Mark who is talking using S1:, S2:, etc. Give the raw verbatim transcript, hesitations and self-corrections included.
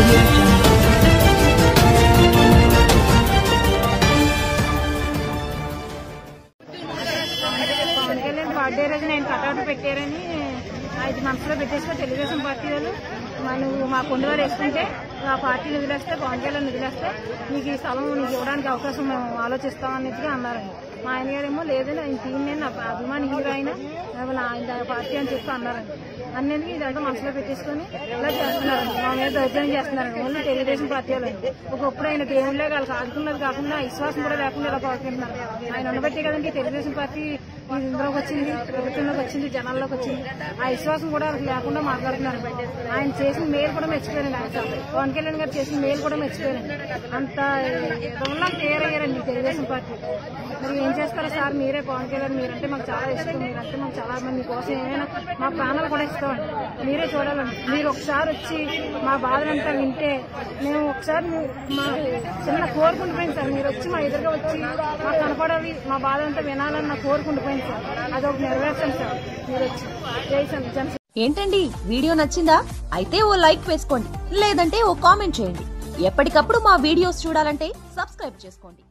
S1: Birthday రోజు నేను cutout పెట్టారని అది మనసులో పెట్టేస్తే తెలుగుదేశం పార్టీ వాళ్ళు నువ్వు మా కొండవారు వేసుకుంటే ఆ పార్టీని వదిలేస్తే పవన్ కళ్యాణ్ వదిలేస్తే నీకు ఈ స్థలం నీకు ఇవ్వడానికి అవకాశం మేము ఆలోచిస్తామన్నట్టుగా అన్నారండి. మా ఆయన గారేమో లేదని ఆయన టీం నేను అభిమాని హీరో అయినా ఆయన పార్టీ అని చెప్పి అన్నారండి. అన్నింటికి ఇదంతా మనసులో పెట్టేసుకుని ఇలా చేస్తున్నారండి. మా మీద దౌర్జన్యం చేస్తున్నారండి. ఓన్లీ తెలుగుదేశం పార్టీ వాళ్ళండి. ఒకప్పుడు ఆయన దేవుళ్ళే వాళ్ళకి ఆడుకున్నది కాకుండా విశ్వాసం కూడా లేకుండా ఇలా పాల్గొంటున్నారు. ఆయన ఉండబట్టే కదండి తెలుగుదేశం పార్టీ ఇందులోకి వచ్చింది, ప్రభుత్వంలోకి వచ్చింది, జనాల్లోకి వచ్చింది. ఆ విశ్వాసం కూడా వాళ్ళకి లేకుండా మాట్లాడుతున్నారు. ఆయన చేసిన మేలు కూడా మెచ్చిపోయారండి. ఆయన పవన్ కళ్యాణ్ గారు చేసిన మేలు కూడా మెచ్చిపోయారండి. అంత దొంగలా తయారయ్యారండి తెలుగుదేశం పార్టీ. మరి ఏం చేస్తారా సార్? మీరే పవన్ కళ్యాణ్ మీరంటే మాకు చాలా ఇష్టం, మీరంటే మాకు చాలా మంది కోసం ఏమైనా మా ప్రాణాలు కూడా ఇస్తామండి. మీరే చూడాలండి. మీరు ఒకసారి వచ్చి మా బాధలంతా వింటే మేము ఒకసారి మా చిన్న కోరుకుంటుపోయింది సార్. మీరు వచ్చి మా ఎదురుగా వచ్చి మాకు కనపడాలి, మా బాధలంతా వినాలని నా కోరుకుంటుపోయింది సార్. అదొక నెరవేర్చండి సార్. మీరు వచ్చి జై
S2: ఏంటండి వీడియో నచ్చిందా? అయితే ఓ లైక్ వేసుకోండి, లేదంటే ఓ కామెంట్ చేయండి. ఎప్పటికప్పుడు మా వీడియోస్ చూడాలంటే సబ్స్క్రైబ్ చేసుకోండి.